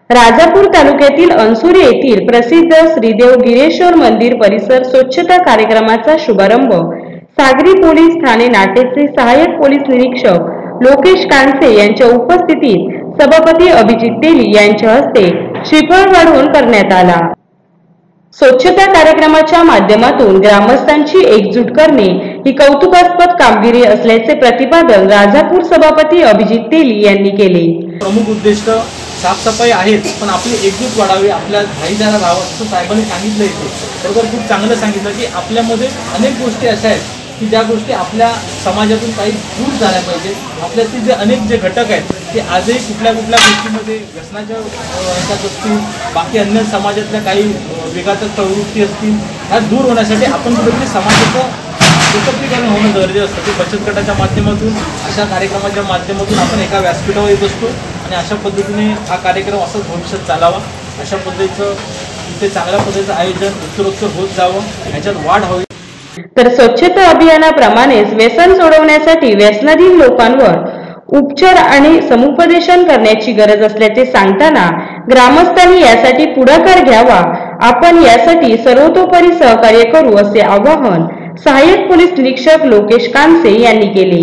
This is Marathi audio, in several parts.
राजापूर तालुक्यातील अनसुरे येथील प्रसिद्ध श्रीदेव गिरेश्वर मंदिर परिसर स्वच्छता कार्यक्रमाचा शुभारंभ सागरी पोलीस ठाणे नाटेचे सहाय्यक पोलीस निरीक्षक लोकेश कानसे यांच्या उपस्थितीत सभापती अभिजित तेली यांच्या हस्ते श्रीफळ वाढवून करण्यात आला। स्वच्छता कार्यक्रमाच्या माध्यमातून ग्रामस्थांची एकजूट करणे ही कौतुकास्पद कामगिरी असल्याचे प्रतिपादन राजापूर सभापती अभिजित तेली यांनी केले। प्रमुख उद्दिष्ट साफसफाई आहेत, पण आपली एकजूट वाढावी, आपल्या भाईचारा राहावा असं साहेबांनी सांगितलं इथे। बरोबर, खूप चांगलं सांगितलं की आपल्यामध्ये अनेक गोष्टी अशा आहेत की ज्या गोष्टी आपल्या समाजातून काही दूर झाल्या पाहिजेत। आपल्यातील जे अनेक जे घटक आहेत ते आजही कुठल्या गोष्टीमध्ये व्यसनाच्या ह्याच्यात असतील, बाकी अन्य समाजातल्या काही विघातक प्रवृत्ती असतील, ह्या दूर होण्यासाठी आपण कुठेतरी समाजाचं एकत्रीकरण होणं गरजेचं असतं। ते बचत गटाच्या माध्यमातून, अशा कार्यक्रमाच्या माध्यमातून आपण एका व्यासपीठावर येत असतो आणि अशा पद्धतीने हा कार्यक्रम असंच भविष्यात चालावा, अशा पद्धतीचं इथे चांगल्या पद्धतीचं आयोजन उत्तरोत्तर होत जावं, ह्याच्यात वाढ हवी। तर स्वच्छता अभियानाप्रमाणेच व्यसन सोडवण्यासाठी व्यसनाधीन लोकांवर उपचार आणि समुपदेशन करण्याची गरज असल्याचे सांगताना ग्रामस्थांनी यासाठी पुढाकार घ्यावा, आपण यासाठी सर्वतोपरी सहकार्य करू असे आवाहन सहाय्यक पोलीस निरीक्षक लोकेश कानसे यांनी केले।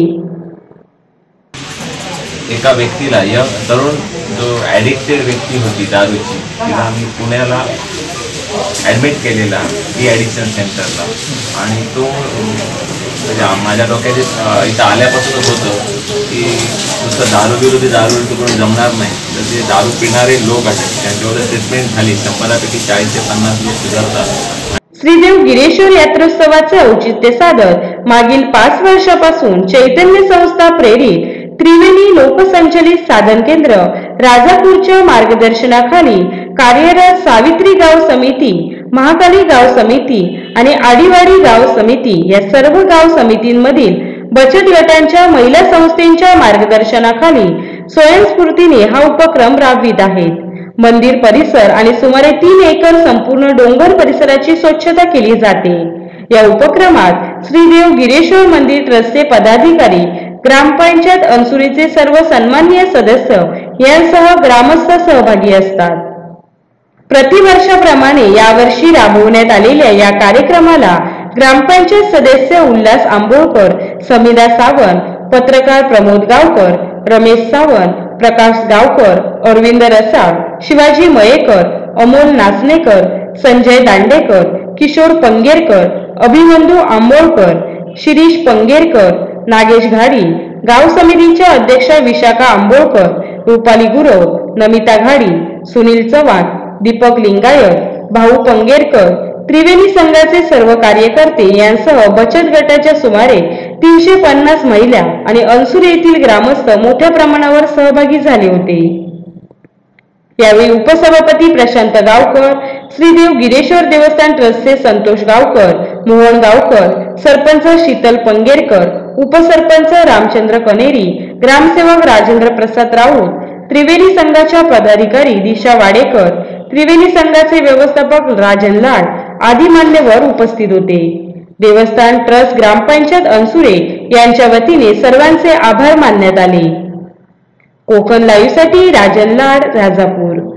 एका व्यक्तीला, या तरुण जो ॲडिक्टेड व्यक्ती होती दारूची, तिला आम्ही पुण्याला ॲडमिट केलेला डी ॲडिक्शन सेंटरला, आणि तो म्हणजे माझ्या डोक्यात इथं आल्यापासूनच होतं की नुसतं दारू करून जमणार नाही, तर जे दारू पिणारे लोक आहेत त्यांच्यावर ट्रीटमेंट झाली 100पैकी 40 ते 50 लोक सुधारतात। श्रीदेव गिरेश्वर यात्रोत्सवाचे औचित्य साधत मागील 5 वर्षापासून चैतन्य संस्था प्रेरित त्रिवेणी लोकसंचलित साधन केंद्र राजापूरच्या मार्गदर्शनाखाली कार्यरत सावित्री गाव समिती, महाकाली गाव समिती आणि आदिवाडी गाव समिती या सर्व गाव समितींमधील बचत गटांच्या महिला संस्थेच्या मार्गदर्शनाखाली स्वयंस्फूर्तीने हा उपक्रम राबवित आहेत। मंदिर परिसर आणि सुमारे 3 एकर संपूर्ण डोंगर परिसराची स्वच्छता केली जाते। या उपक्रमात श्रीदेव गिरेश्वर मंदिर ट्रस्टचे पदाधिकारी, ग्रामपंचायत अनसुरेचे सर्व सन्माननीय सदस्य यांसह ग्रामस्थ सहभागी असतात। प्रतिवर्षाप्रमाणे यावर्षी राबवण्यात आलेल्या या कार्यक्रमाला ग्रामपंचायत सदस्य उल्हास आंबोळकर, समिधा सावंत, पत्रकार प्रमोद गावकर, रमेश सावंत, प्रकाश गावकर, अरविंद रसाळ, शिवाजी मयेकर, अमोल नाचनेकर, संजय दांडेकर, किशोर पंगेरकर, अभिमन्यू आंबोळकर, शिरीष पंगेरकर, नागेश घाडी, गाव समितीच्या अध्यक्षा विशाखा आंबोळकर, रुपाली गुरव, नमिता घाडी, सुनील चव्हाण, दीपक लिंगायत, भाऊ पंगेरकर, त्रिवेणी संघाचे सर्व कार्यकर्ते यांसह बचत गटाच्या सुमारे 350 महिला आणि अनसुरे येथील ग्रामस्थ मोठ्या प्रमाणावर सहभागी झाले होते। यावेळी उपसभापती प्रशांत गावकर, श्रीदेव गिरेश्वर देवस्थान ट्रस्टचे संतोष गावकर, मोहन गावकर, सरपंच शीतल पंगेरकर, उपसरपंच रामचंद्र कनेरी, ग्रामसेवक राजेंद्र प्रसाद राऊत, त्रिवेणी संघाच्या पदाधिकारी दिशा वाडेकर, त्रिवेणी संघाचे व्यवस्थापक राजन लाड आदी मान्यवर उपस्थित होते। देवस्थान ट्रस्ट, ग्रामपंचायत अनसुरे यांच्या वतीने सर्वांचे आभार मानण्यात आले। कोकण लाईव्ह साठी राजन लाड, राजापूर।